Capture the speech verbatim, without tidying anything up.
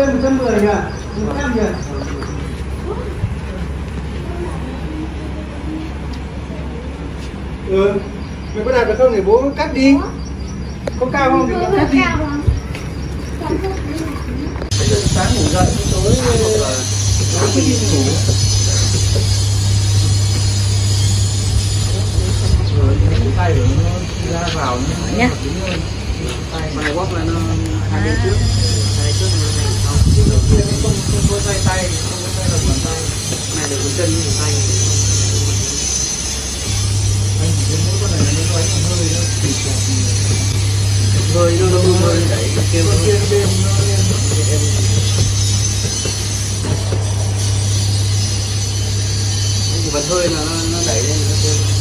mươi, một trăm mười kìa, một trăm kìa. Ừ, mày có đạt được không để bố cắt đi. Có cao không thì cắt đi. Sáng ngủ dậy, tối tối cứ đi ngủ. Rồi cái tay của nó ra vào nó nhá. Tay mày bóp là nó hai bên trước, hai trước nó hai sau. Đầu tiên nó không không có tay tay, không có tay là bàn tay. Này được cái chân như tay. Anh chỉ cái mũi con này nó có ánh hơi nó tịt lại. Hơi nó đâu hơi đẩy cái kia nó kia bên nó lên. Cái vật hơi là nó nó đẩy lên nó kia.